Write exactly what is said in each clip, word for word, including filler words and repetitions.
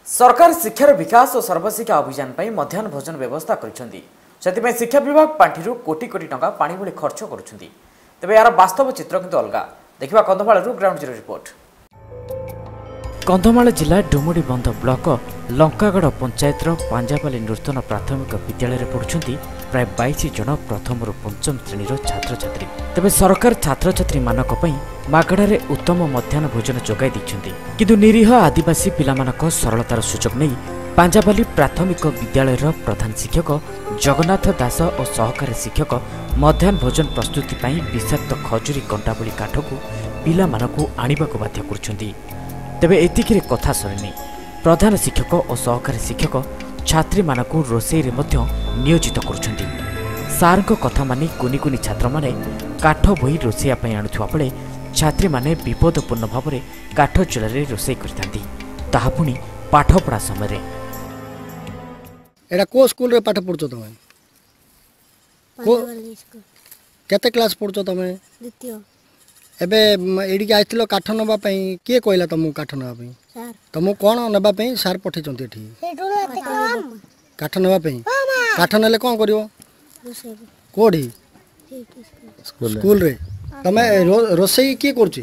सरकार शिक्षार विकास और सर्वशिक्षा अभियान पर मध्याह्न भोजन व्यवस्था कर शिक्षा विभाग पांठि कोटी कोटी टंका पानी भली खर्च करुँच तेज यार वास्तव चित्र किंतु अलग देखा Kandhamal ground zero report. Kandhamal जिला डुमुडी बंध ब्लॉक लंकागढ़ पंचायत पांजाबाली नूतन प्राथमिक विद्यालय पढ़ुंट प्राय बाईस जन प्रथम पंचम श्रेणीर छात्र छात्री तेज सरकार छात्र छात्री मानक मागणारे उत्तम मध्याह्न भोजन जोगाई देइछन्ति किंतु निरीह आदिवासी पिलामानक सरलतार सुजोग नहीं पांजाबाली प्राथमिक विद्यालय प्रधान शिक्षक जगन्नाथ दास और सहकारी शिक्षक मध्याह्न भोजन प्रस्तुति विषाक्त खजुरी कंटावली काठ को पिलामानकु आनिबाकु बाध्य करुछन्ति। तेबे एतिकिरे कथा सरेनी प्रधान शिक्षक और सहकारी शिक्षक छात्री मानकु रोषेई रे मध्य नियोजित करुछन्ति। सारक कथा मानि कुनी कुनी छात्र माने काठ बोही रोषेया पई आनुथुवा बेले छात्री माने विपदपूर्ण भाव में काठ चूल्हे रोषेई करथांती ताहा पुनी पाठ पढ़ा समय एटा को स्कूल रे पाठ पढ़छो तमे को केते क्लास पढ़छो तमे द्वितीय एबे एडी के आइथिलो काठ नबा पई के कहला तमु काठ नबा पई सर तमु कोन नबा पई सर पठे चंती एठी काठ नबा पई काठ नले कोन करिवो कोडी स्कूल रे तमे रोषेई के करछि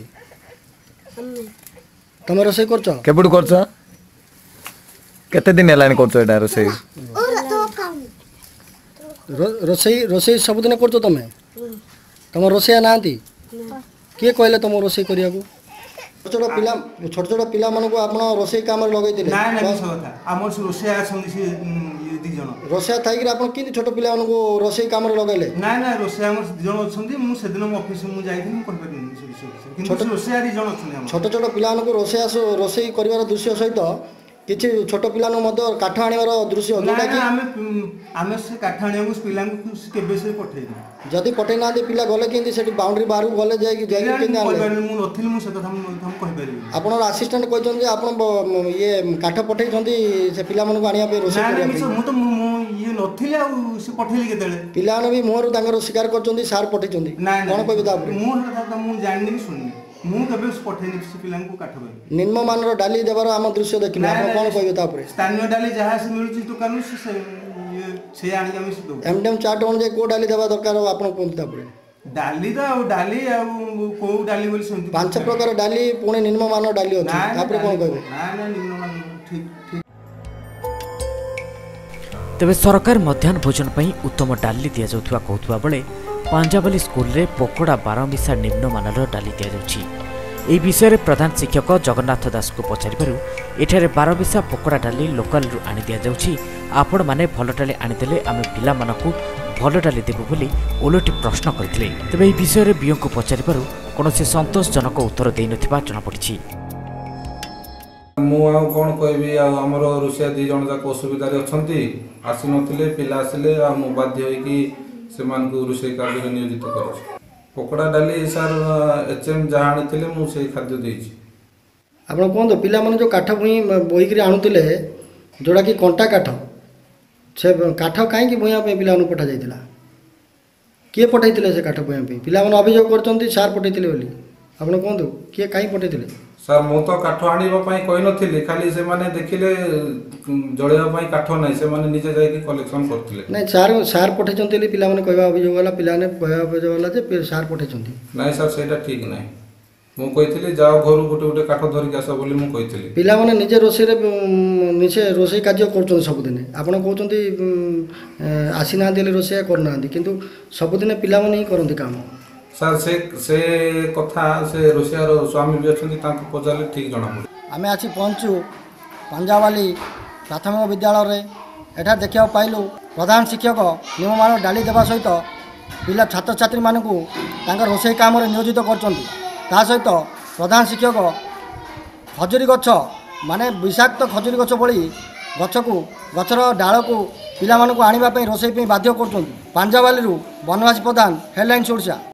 तमे रोषेई करछो केबुड करछो केते दिन हेलानी करछो एटा रोषेई रोषेई रोषेई सब दिन करछो तमे तम रोषेया नांती के कहले तम रोषेई करिया को छोट छोट पिला छोट छोट पिला मन को आपण रोषेई काम रे लगै दिले ना ना सब था हमर रोषेया संगी से दी जण रोषेया थाई कि आपण किन छोट पिला मन को रोषेई काम रे लगैले ना ना रोषेया हमर जण अछंती मु से दिन मो ऑफिस मु जाई दिन कहि परिनी से विषय किंतु रोषेया दी जण अछंती हम छोट छोट पिला मन को रोषेया रोषेई करिवार दृश्य सहित किछि छोट पिला न मध्य काठ आनिवार दृश्य जोटा कि आमे आमे से काठ आनिया को पिला को केबे से पठै जदी पठै ना दे पिला गले किंदी सेठी बाउंड्री बाहर गले जाय कि जाय कि ना मु नथिल मु से कथा हम कहि परिबी आपन असिस्टेंट कहछन जे आपन ये काठ पठै छथि से पिला मन को आनिया पे रोषे करिया ना मु तो मु ये नथिल आ से पठैली केतले पिला न भी मोर तांगर स्वीकार करछन सार पठै छथि कोन कहबे ता मु कथा मु जाननी सुननी मु कबे पठैनी से पिला को काठ बे निम्न मानर डाली देबार हम दृश्य देखिना हम कोन कहबे ता पर स्थानीय डाली जहां से मिलुची दुकान से ये से आनी हम से दो एमडीएम चार्ट on जे को डाली देबा दरकार आपन कोन ता पर डाली दा डाली आ को डाली बोली सुनती पांच प्रकार डाली पुणे निम्न मानर डाली अछि ता पर कोन कहबे ना ना निम्न मान ठीक ठीक तेबे सरकार मध्याह्न भोजन पई उत्तम डाली दिया जाउथुवा कहथुवा बेले पांजाबाली स्कूल रे पकोड़ा बारमिशा निम्न मानर डाली दिया जाउछि। एही विषय रे प्रधान शिक्षक जगन्नाथ दास को पचारिबारु एठारे बारमिशा पकोड़ा डाली लोकल रु आनि दिया जाउछि आपण माने भल डाली आनि देले आमे पिला मानकु भल डाली देबु बोली ओलटी प्रश्न करथिले। तेबे एही विषय रे बियो को पचारिबारु कोनोसे संतोषजनक उत्तर देइ नथिबा जणा पड़िछि। मु आ कोन कहबी आ हमर रुसिया दी जण जाक असुविधा रे अछंती आसी नथिले पिला आसिले आ मु बाध्य होई कि सेमान को रुसे कार्य रे नियोजित करछ पकोड़ा डाली सर एचएम जहां आनिथिले मु से खाद्य देइछि। आपण कोन तो पिला मन जो काठ भुई बोही करी आनुतिले जोडा कि कंटा काठ से काठ काहे कि भुया पे पिला अनु पठा जाइतिला के पठाइतिले से काठ भुया पे पिला मन अभियोग करचंती सार पठाइतिले बोली आपण कोन तो के काहे पठाइतिले सर मो तो काठ आनिबा पई कहि नथिले खाली से माने देखिले जळेबा पई काठ नै से माने निजे जाय कि कलेक्शन करथिले नै सार सार पठाइचंती पिला मन कहबा अभियोग वाला पिला ने कहबा अभियोग वाला जे सार पठाइचंती नै सर सेटा ठीक नै मु कहिथिले जाओ घर गुटे गुटे काठ धरि के आसा बोली मु कहिथिले पिला माने निजे रोसे रे निजे रोसे कार्य करचन सब दिन आपण कहउचंती आसी ना देले रोसे करना किंतु सब दिन पिला माने ही करंती काम सर से से कथा से रोसियार स्वामी भी अछंती तांको पजाले ठीक जणा पड़े आमे आछि पहुंचू पांजाबाली प्राथमिक विद्यालय रे एठा देखिया पाइलु प्रधान शिक्षक नियममान डाली देबा सहित पिला छात्र छात्री मानकु तांकर रोषेई काम रे नियोजित करचंती ता सहित प्रधान शिक्षक खजुरी गछ माने विषाक्त खजुरी गछ बळी गछ को गछर डाळ को पिला मानकु आनिबा पई रोषेई पई बाध्य करचंती। पांजाबाली रु बनवासी प्रधान हेडलाइन ओडिशा।